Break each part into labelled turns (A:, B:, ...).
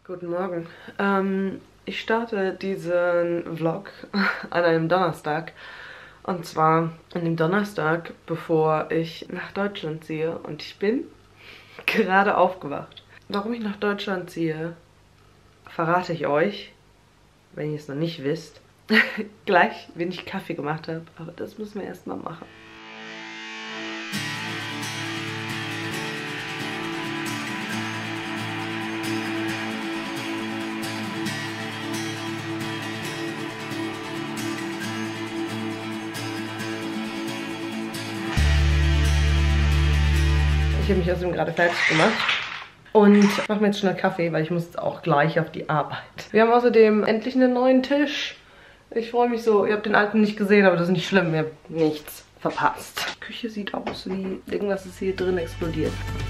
A: Guten Morgen. Ich starte diesen Vlog an einem Donnerstag. Und zwar an dem Donnerstag, bevor ich nach Deutschland ziehe. Und ich bin gerade aufgewacht. Warum ich nach Deutschland ziehe, verrate ich euch, wenn ihr es noch nicht wisst, gleich, wenn ich Kaffee gemacht habe. Aber das müssen wir erstmal machen. Ich habe mich außerdem gerade fertig gemacht und mache mir jetzt schnell Kaffee, weil ich muss jetzt auch gleich auf die Arbeit. Wir haben außerdem endlich einen neuen Tisch. Ich freue mich so. Ihr habt den alten nicht gesehen, aber das ist nicht schlimm. Ihr habt nichts verpasst. Die Küche sieht aus wie irgendwas ist hier drin explodiert.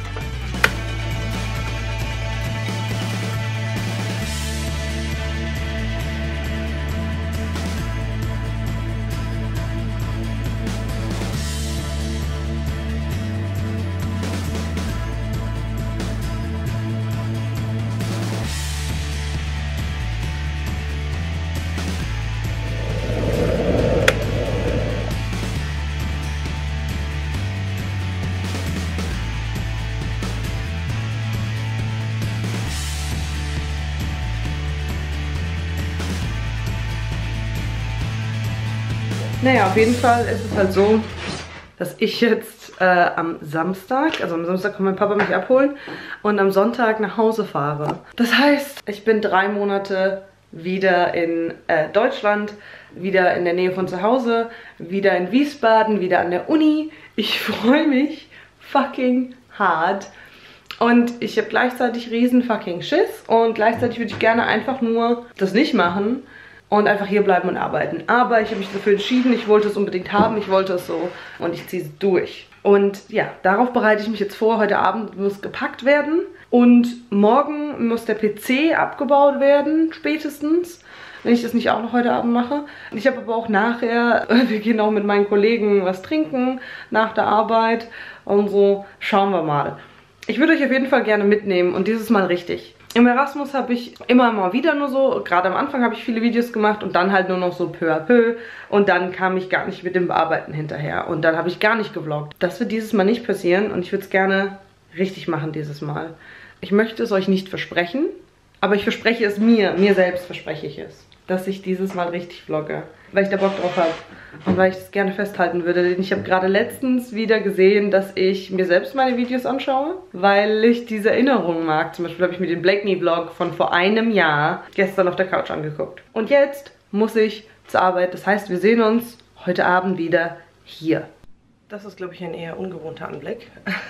A: Naja, auf jeden Fall ist es halt so, dass ich jetzt am Samstag kommt mein Papa mich abholen und am Sonntag nach Hause fahre. Das heißt, ich bin 3 Monate wieder in Deutschland, wieder in der Nähe von zu Hause, wieder in Wiesbaden, wieder an der Uni. Ich freue mich fucking hart. Und ich habe gleichzeitig riesen fucking Schiss und gleichzeitig würde ich gerne einfach nur das nicht machen und einfach hier bleiben und arbeiten. Aber ich habe mich dafür entschieden, ich wollte es unbedingt haben, ich wollte es so und ich ziehe es durch. Und ja, darauf bereite ich mich jetzt vor. Heute Abend muss gepackt werden und morgen muss der PC abgebaut werden, spätestens, wenn ich das nicht auch noch heute Abend mache. Ich habe aber auch nachher, wir gehen auch mit meinen Kollegen was trinken nach der Arbeit und so, schauen wir mal. Ich würde euch auf jeden Fall gerne mitnehmen und dieses Mal richtig. Im Erasmus habe ich immer mal wieder nur so, gerade am Anfang habe ich viele Videos gemacht und dann halt nur noch so peu à peu und dann kam ich gar nicht mit dem Bearbeiten hinterher und dann habe ich gar nicht gevloggt. Das wird dieses Mal nicht passieren und ich würde es gerne richtig machen dieses Mal. Ich möchte es euch nicht versprechen, aber ich verspreche es mir selbst verspreche ich es, dass ich dieses Mal richtig vlogge, weil ich da Bock drauf habe und weil ich das gerne festhalten würde. Denn ich habe gerade letztens wieder gesehen, dass ich mir selbst meine Videos anschaue, weil ich diese Erinnerungen mag. Zum Beispiel habe ich mir den Blakeney-Vlog von vor einem Jahr gestern auf der Couch angeguckt. Und jetzt muss ich zur Arbeit. Das heißt, wir sehen uns heute Abend wieder hier. Das ist, glaube ich, ein eher ungewohnter Anblick.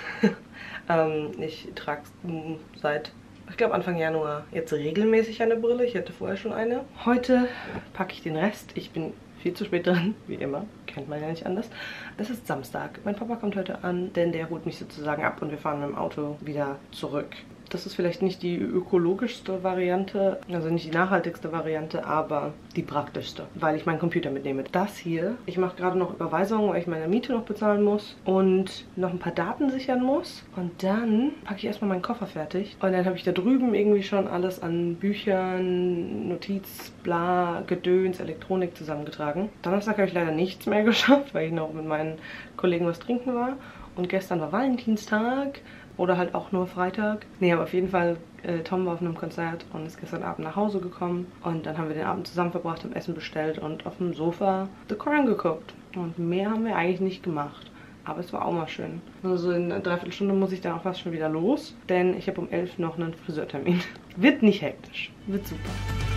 A: Ich trage seit, ich glaube, Anfang Januar jetzt regelmäßig eine Brille. Ich hatte vorher schon eine. Heute packe ich den Rest. Ich bin viel zu spät dran, wie immer. Kennt man ja nicht anders. Es ist Samstag. Mein Papa kommt heute an, denn der holt mich sozusagen ab und wir fahren mit dem Auto wieder zurück. Das ist vielleicht nicht die ökologischste Variante, also nicht die nachhaltigste Variante, aber die praktischste, weil ich meinen Computer mitnehme. Das hier, ich mache gerade noch Überweisungen, weil ich meine Miete noch bezahlen muss und noch ein paar Daten sichern muss. Und dann packe ich erstmal meinen Koffer fertig. Und dann habe ich da drüben irgendwie schon alles an Büchern, Notiz, bla, Gedöns, Elektronik zusammengetragen. Donnerstag habe ich leider nichts mehr geschafft, weil ich noch mit meinen Kollegen was trinken war. Und gestern war Valentinstag. Oder halt auch nur Freitag. Nee, aber auf jeden Fall, Tom war auf einem Konzert und ist gestern Abend nach Hause gekommen. Und dann haben wir den Abend zusammen verbracht, haben Essen bestellt und auf dem Sofa The Crown geguckt. Und mehr haben wir eigentlich nicht gemacht. Aber es war auch mal schön. Also in einer Dreiviertelstunde muss ich dann auch fast schon wieder los. Denn ich habe um 11 noch einen Friseurtermin. Wird nicht hektisch. Wird super.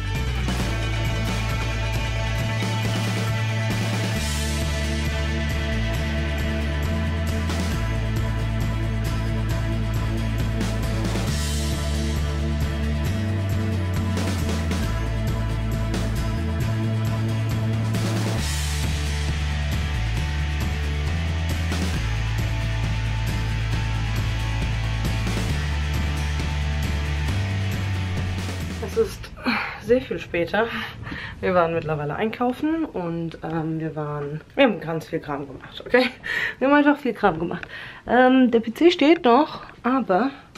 A: Es ist sehr viel später. Wir waren mittlerweile einkaufen und wir haben ganz viel Kram gemacht, okay? Wir haben einfach viel Kram gemacht. Der PC steht noch, aber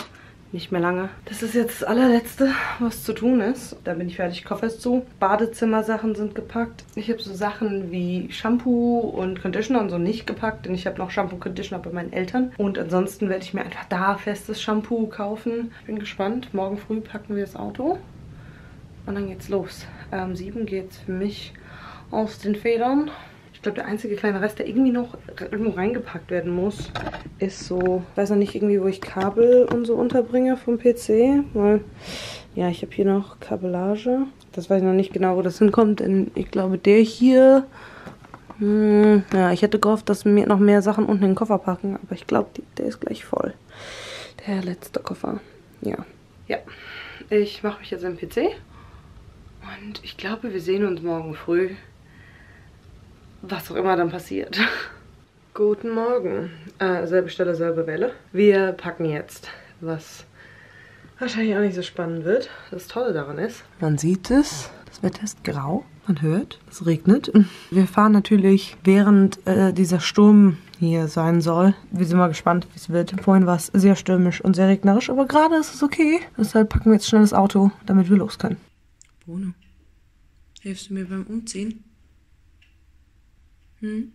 A: nicht mehr lange. Das ist jetzt das allerletzte, was zu tun ist. Dann bin ich fertig, Koffer ist zu. Badezimmersachen sind gepackt. Ich habe so Sachen wie Shampoo und Conditioner und so nicht gepackt, denn ich habe noch Shampoo und Conditioner bei meinen Eltern. Und ansonsten werde ich mir einfach da festes Shampoo kaufen. Ich bin gespannt. Morgen früh packen wir das Auto und dann geht's los. 7 geht's für mich aus den Federn. Ich glaube, der einzige kleine Rest, der irgendwie noch irgendwo reingepackt werden muss, ist so, ich weiß noch nicht irgendwie, wo ich Kabel und so unterbringe vom PC, weil, ja, ich habe hier noch Kabellage. Das weiß ich noch nicht genau, wo das hinkommt, denn ich glaube, der hier, ja, ich hätte gehofft, dass wir noch mehr Sachen unten in den Koffer packen, aber ich glaube, der ist gleich voll. Der letzte Koffer, ja. Ja, ich mache mich jetzt am PC und ich glaube, wir sehen uns morgen früh. Was auch immer dann passiert. Guten Morgen. Selbe Stelle, selbe Welle. Wir packen jetzt, was wahrscheinlich auch nicht so spannend wird. Das Tolle daran ist, man sieht es, das Wetter ist grau, man hört, es regnet. Wir fahren natürlich, während dieser Sturm hier sein soll. Wir sind mal gespannt, wie es wird. Vorhin war es sehr stürmisch und sehr regnerisch, aber gerade ist es okay. Deshalb packen wir jetzt schnell das Auto, damit wir los können. Bruno, hilfst du mir beim Umziehen? Dann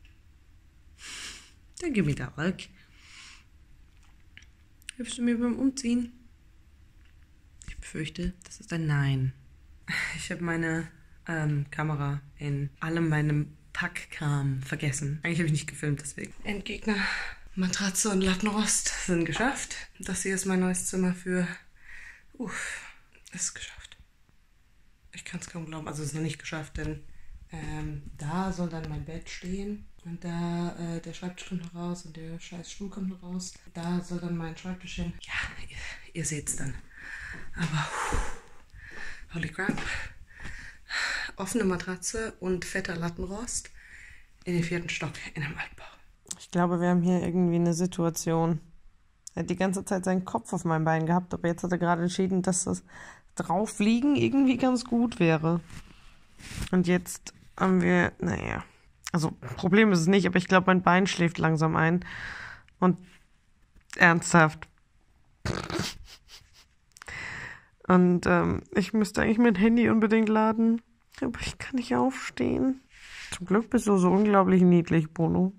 A: gib mir da weg. Hilfst du mir beim Umziehen? Ich befürchte, das ist ein Nein. Ich habe meine Kamera in allem meinem Packkram vergessen. Eigentlich habe ich nicht gefilmt, deswegen. Endgegner, Matratze und Lattenrost sind geschafft. Das hier ist mein neues Zimmer für... ist geschafft. Ich kann es kaum glauben. Also es ist noch nicht geschafft, denn... da soll dann mein Bett stehen und da der Schreibtisch kommt noch raus und der scheiß Stuhl kommt noch raus. Da soll dann mein Schreibtisch hin. Ja, ihr seht es dann. Aber holy crap. Offene Matratze und fetter Lattenrost in den 4. Stock in einem Altbau. Ich glaube, wir haben hier irgendwie eine Situation. Er hat die ganze Zeit seinen Kopf auf meinem Bein gehabt, aber jetzt hat er gerade entschieden, dass das Draufliegen irgendwie ganz gut wäre. Und jetzt haben wir, naja, also Problem ist es nicht, aber ich glaube, mein Bein schläft langsam ein. Und ernsthaft. Und ich müsste eigentlich mein Handy unbedingt laden, aber ich kann nicht aufstehen. Zum Glück bist du so unglaublich niedlich, Bruno.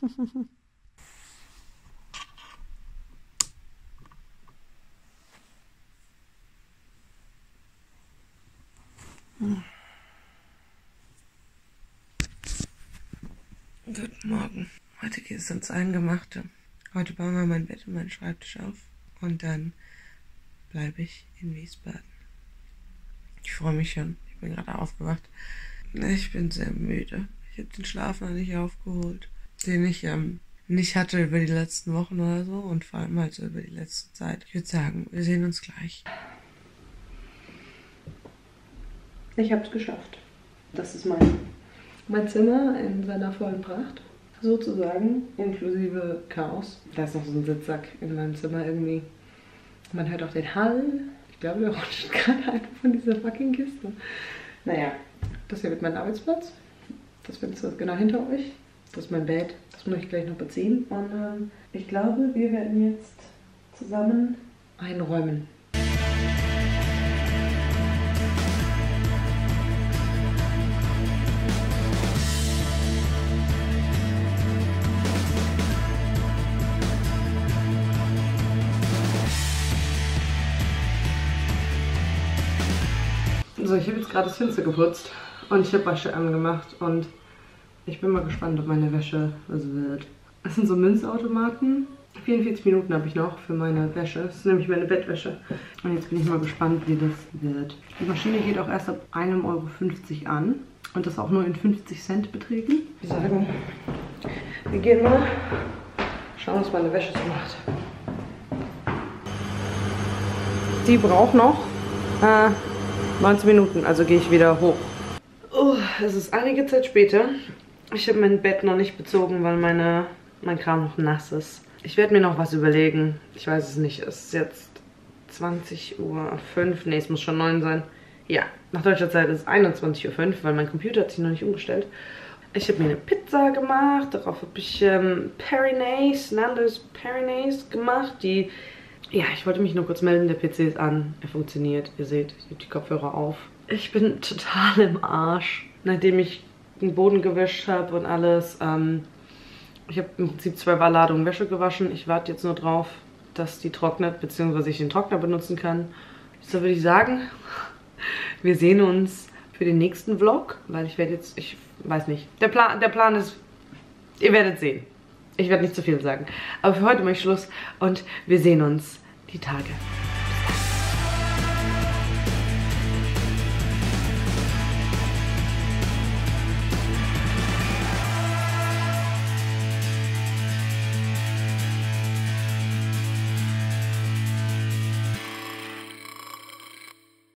A: Guten Morgen. Heute geht es ins Eingemachte. Heute bauen wir mein Bett und meinen Schreibtisch auf. Und dann bleibe ich in Wiesbaden. Ich freue mich schon. Ich bin gerade aufgewacht. Ich bin sehr müde. Ich habe den Schlaf noch nicht aufgeholt, den ich nicht hatte über die letzten Wochen oder so. Und vor allem halt so über die letzte Zeit. Ich würde sagen, wir sehen uns gleich. Ich habe es geschafft. Das ist mein Zimmer in seiner vollen Pracht. Sozusagen, inklusive Chaos. Da ist noch so ein Sitzsack in meinem Zimmer irgendwie. Man hört auch den Hall. Ich glaube, der rutscht gerade einfach von dieser fucking Kiste. Naja, das hier wird mein Arbeitsplatz. Das findest du genau hinter euch. Das ist mein Bett. Das muss ich gleich noch beziehen. Und ich glaube, wir werden jetzt zusammen einräumen. So, ich habe jetzt gerade das Fenster geputzt und ich habe Wäsche angemacht und ich bin mal gespannt, ob meine Wäsche was wird. Das sind so Münzautomaten. 44 Minuten habe ich noch für meine Wäsche. Das ist nämlich meine Bettwäsche. Und jetzt bin ich mal gespannt, wie das wird. Die Maschine geht auch erst ab 1,50 € an und das auch nur in 50 Cent Beträgen. Wir sagen, wir gehen mal schauen, was meine Wäsche so macht. Die braucht noch 19 Minuten, also gehe ich wieder hoch. Oh, es ist einige Zeit später. Ich habe mein Bett noch nicht bezogen, weil mein Kram noch nass ist. Ich werde mir noch was überlegen. Ich weiß es nicht. Es ist jetzt 20:05 Uhr. Ne, es muss schon 9 sein. Ja, nach deutscher Zeit ist es 21:05 Uhr, weil mein Computer hat sich noch nicht umgestellt. Ich habe mir eine Pizza gemacht. Darauf habe ich Nando's Perinaise gemacht. Die Ja, ich wollte mich nur kurz melden. Der PC ist an. Er funktioniert. Ihr seht, ich habe die Kopfhörer auf. Ich bin total im Arsch. Nachdem ich den Boden gewischt habe und alles. Ich habe im Prinzip 2 Ladungen Wäsche gewaschen. Ich warte jetzt nur drauf, dass die trocknet, beziehungsweise ich den Trockner benutzen kann. So würde ich sagen, wir sehen uns für den nächsten Vlog, weil ich werde jetzt, ich weiß nicht, der Plan ist, ihr werdet sehen. Ich werde nicht zu viel sagen. Aber für heute mache ich Schluss und wir sehen uns die Tage.